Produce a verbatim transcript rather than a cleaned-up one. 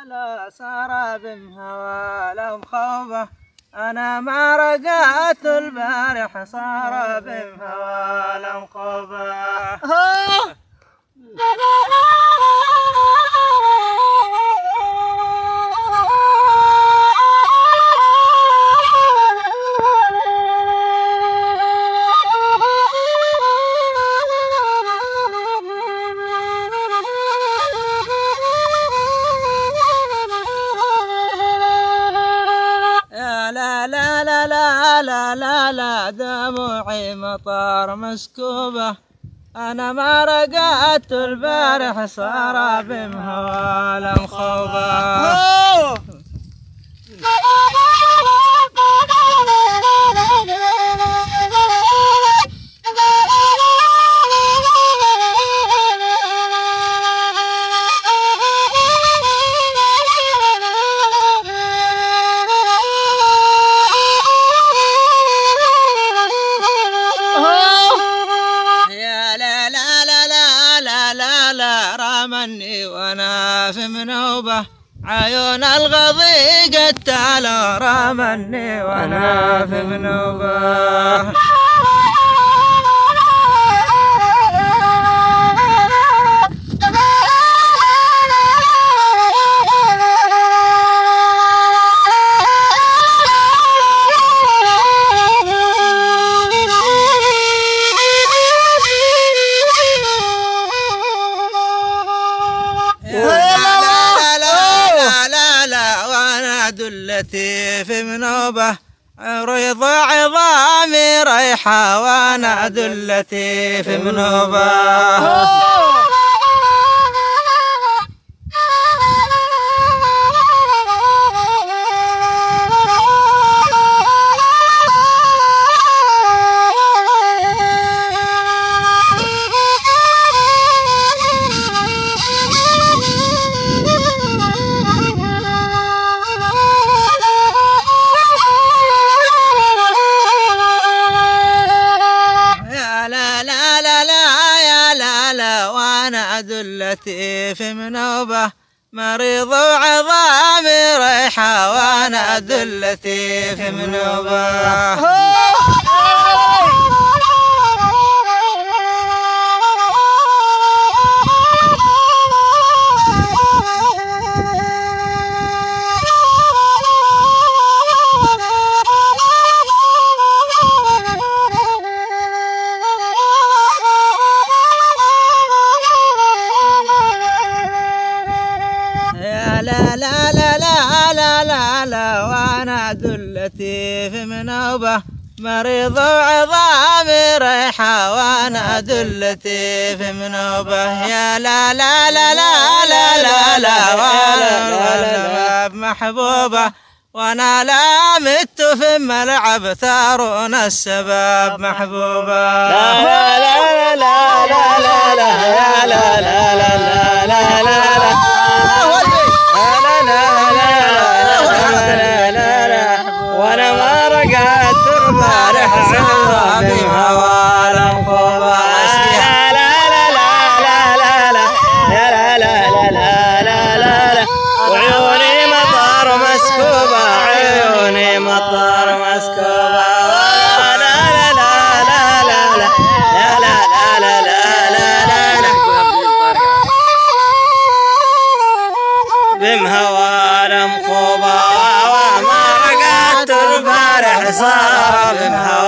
لا سار بمهوى لهم خوبه أنا ما رجعت البارح صار بمهوى لهم خوبه. لا لا لا لا لا لا لا دموعي مطر مسكوبة أنا ما رقعت البارح صار بمهوى لهم خوبة. رمني وانا في منوبة عيون الغضي قتالوا رمني وانا في منوبة. دلتي في منوبة ريض عظامي ريحة وانا دلتي في منوبة. دلتي في منوبة مريض وعظامي ريحة وانا دلتي في منوبة. لا لا لا لا لا لا لا وانا دلتي في منوبة مريض وعظامي ريحة وانا دلتي في منوبة. يا لا لا لا لا لا لا لا وانا محبوبة وانا لا مت في الملعب تارون السباب محبوبة. لا لا لا لا لا لا لا لا لا لا لا لا وانا ما رقعت البارح صار بمهوى لهم خوبة. لا لا لا لا لا لا لا لا لا لا لا وعيوني مطر مسكوبة عيوني مطر مسكوبة. لا لا لا لا لا لا لا لا لا لا لا بمهوى لهم خوبة البارح صار بمهوى